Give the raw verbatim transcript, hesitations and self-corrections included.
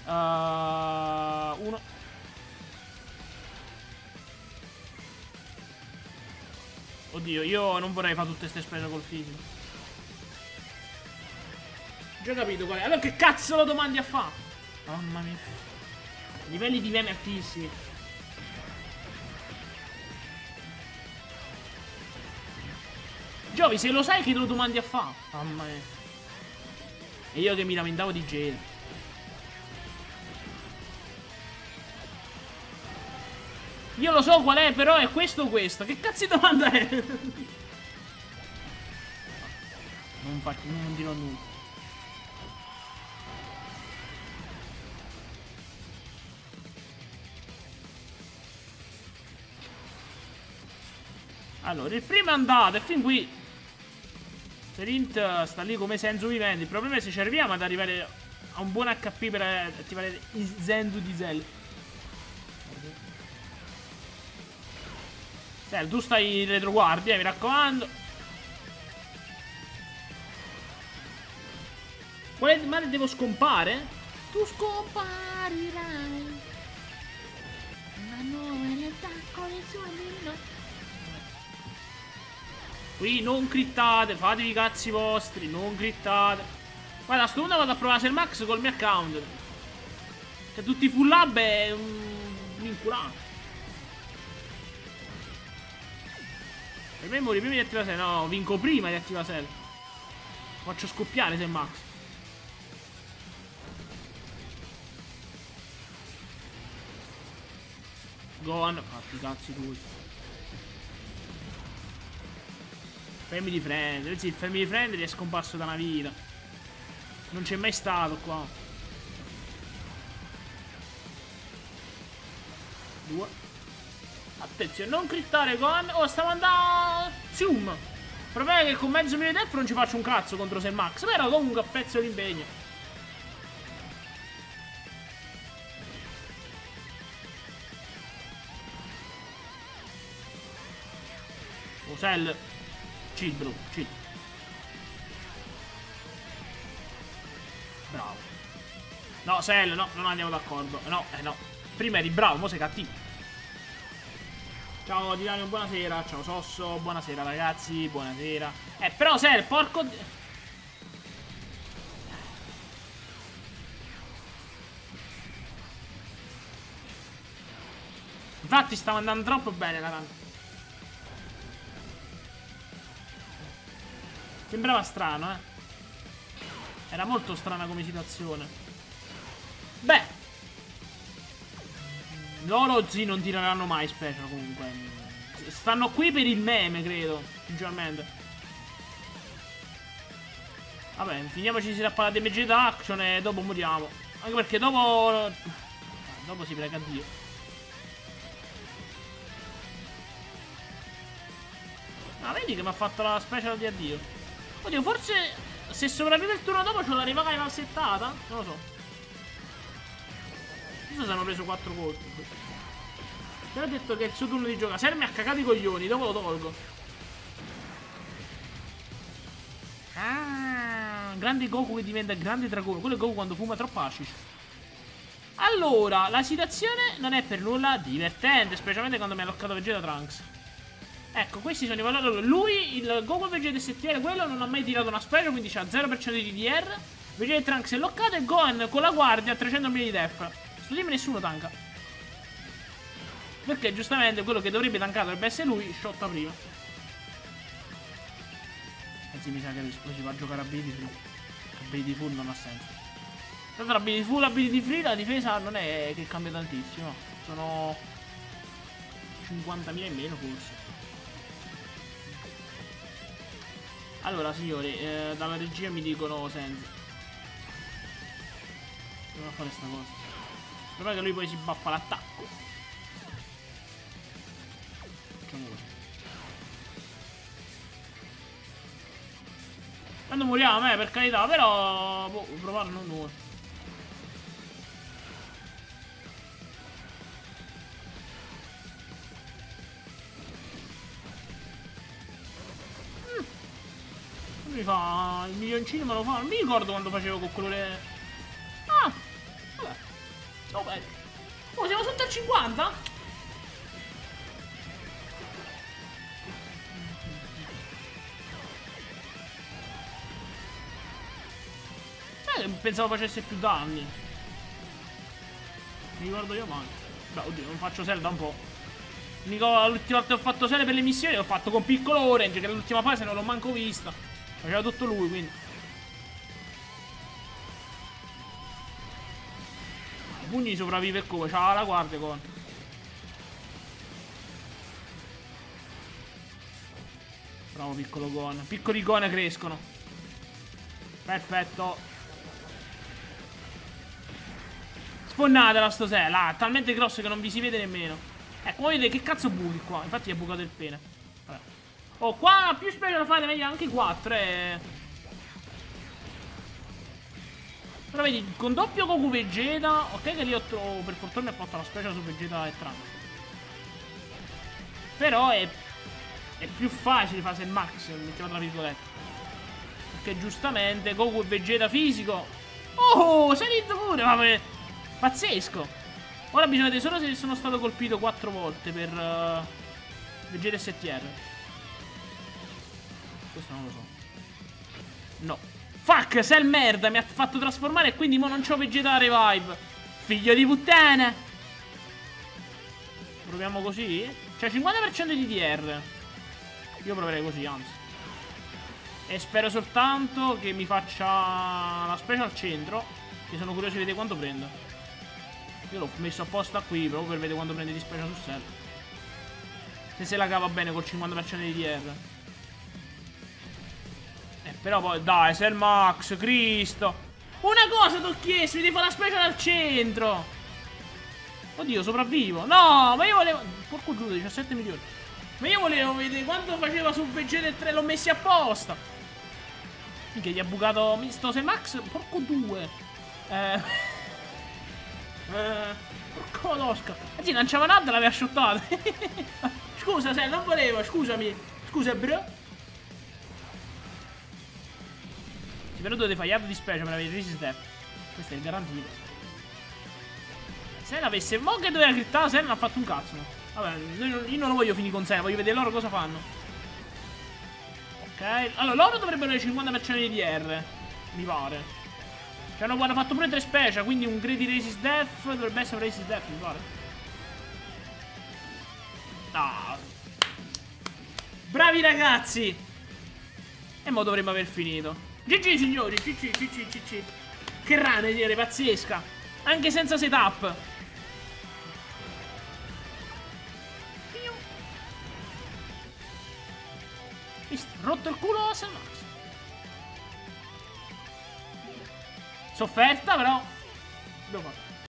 Uh, uno. Oddio, io non vorrei fare tutte queste spese col fisico. Già capito qual è. Allora che cazzo lo domandi a fa? Mamma mia. Livelli di meme altissimi. Giovi, se lo sai che lo domandi a fa? Mamma mia. E io che mi lamentavo di Jade. Io lo so qual è, però è questo o questo. Che cazzo di domanda è? Non faccio, non dirò nulla. Allora, il primo è andato, e fin qui Serint sta lì come senso vivente. Il problema è se ci arriviamo ad arrivare a un buon H P per attivare il Zenzu di Cell. Cioè, tu stai in retroguardia, mi raccomando. Quale male devo scompare? Tu scomparirai. Una nuova realtà con il suo vino. Qui non crittate, fatevi i cazzi vostri, non crittate. Guarda, a sto punto vado a provare Cell Max col mio account. Che tutti i full lab è un inculato. Per me muori prima di attiva Cell. No, vinco prima di attiva Cell. Faccio scoppiare Cell Max. Gohan, fatti i cazzi tuoi. Family friend. Anzi, il family friend è scomparso da una vita. Non c'è mai stato qua. Due. Attenzione, non crittare Gohan. Oh, stavo andando. Zoom. Il problema è che con mezzo milione di F non ci faccio un cazzo contro Cell Max. Però comunque apprezzo l'impegno. Oh, Cell. Chill, bro, chill. Bravo. No, Cell, no, non andiamo d'accordo. No, eh no. Prima eri bravo, mo sei cattivo. Ciao Titanio, buonasera. Ciao Sosso, buonasera ragazzi, buonasera. Eh, però Cell, porco... Infatti stava andando troppo bene la run. Sembrava strano, eh. Era molto strana come situazione. Beh. Loro sì, non tireranno mai special comunque. Stanno qui per il meme, credo. Sinceramente. Vabbè, finiamoci di rappare la damage action e dopo moriamo. Anche perché dopo... Dopo si prega Dio. Ah, vedi che mi ha fatto la special di addio. Oddio, forse se sopravvive il turno dopo c'ho la rivaga valsettata? Non lo so. Adesso si hanno preso quattro colpi. Mi ha detto che è il suo turno di giocare. Se mi ha cagato i coglioni, dopo lo tolgo. Ah, grande Goku che diventa grande dragone. Quello è Goku quando fuma troppo hashish. Allora, la situazione non è per nulla divertente, specialmente quando mi ha loccato Vegeta Trunks. Ecco, questi sono i valori. Lui, il Goku Vegeta S T R, quello non ha mai tirato una special, quindi c'ha zero per cento di D D R. Vegeta Trunks è loccato e Gohan con la guardia a trecento milioni di def. Sto team nessuno tanca. Perché giustamente quello che dovrebbe tankare dovrebbe essere lui, shotta prima. Anzi, mi sa che poi si va a giocare ability free. Ability full non ha senso. Tanto l'ability full, ability free, la difesa non è che cambia tantissimo. Sono cinquantamila in meno forse. Allora signori, eh, dalla regia mi dicono senza. Devo fare sta cosa. Però che lui poi si baffa l'attacco. Facciamo così. Quando moriamo, eh, per carità, però boh, provare non nuovo. Mi fa il milioncino, me lo fa. Non mi ricordo quando facevo con quello le... Ah, vabbè. Eh. Oh, siamo sotto al cinquanta? Eh, pensavo facesse più danni. Mi ricordo io male. Beh, oddio, non faccio Cell da un po'. L'ultima volta che ho fatto Cell per le missioni l'ho fatto con piccolo Orange, che l'ultima fase non l'ho manco vista. Faceva tutto lui, quindi. Pugni sopravvive come? C'ha la guardia con. Bravo piccolo Gon. Piccoli Gon crescono. Perfetto. Sponnatela sto Cell. Ah, talmente grosso che non vi si vede nemmeno. Ecco, vedete che cazzo buchi qua. Infatti è bucato il pene. Vabbè. Oh, qua più specie lo fate meglio anche quattro, eh. Però vedi, con doppio Goku Vegeta. Ok che lì ho trovato, per fortuna mi ha fatto la special su Vegeta e Trunks. Però è È più facile fare il max, mettiamo tra virgolette. Perché giustamente Goku e Vegeta fisico. Oh, salito pure, vabbè. Pazzesco. Ora bisogna vedere solo se sono stato colpito quattro volte per uh, Vegeta S T R. Questo non lo so. No. Fuck, sei il merda, mi ha fatto trasformare e quindi mo non c'ho Vegeta Revive. Figlio di puttana. Proviamo così? C'è cinquanta per cento di D R. Io proverei così, anzi. E spero soltanto che mi faccia la special al centro, che sono curioso di vedere quanto prendo. Io l'ho messo apposta qui proprio per vedere quanto prende di special su Cell. Se se la cava bene col cinquanta per cento di D R. Eh, però poi, dai, Cell Max, Cristo. Una cosa ti ho chiesto, mi devi fare la special al centro. Oddio, sopravvivo. No, ma io volevo... Porco giudo, diciassette milioni. Ma io volevo vedere quanto faceva su Vegeta tre, l'ho messi apposta. Minchia, gli ha bucato sto Cell Max, porco due. Eh... eh... Porco l'osca. Anzi, lanciava nada e l'aveva shottata. Scusa, Cell, non volevo, scusami. Scusa, bro. Sì, però dovete fare yard di special per avere Resist Death. Questo è il garantito. Se l'avesse... Mo che doveva crittare, se non ha fatto un cazzo. Vabbè, io non lo voglio finire con sé, voglio vedere loro cosa fanno. Ok, allora loro dovrebbero avere il cinquanta per cento di D R, mi pare. Cioè hanno fatto pure tre special, quindi un Greedy Resist Death dovrebbe essere un Resist Death, mi pare. Ah. Bravi ragazzi. E mo dovremmo aver finito. G G signori, G G, G G, G G. Che rana, dire, pazzesca. Anche senza setup. Rotto il culo a Cell Max. Sofferta però. Devo fare.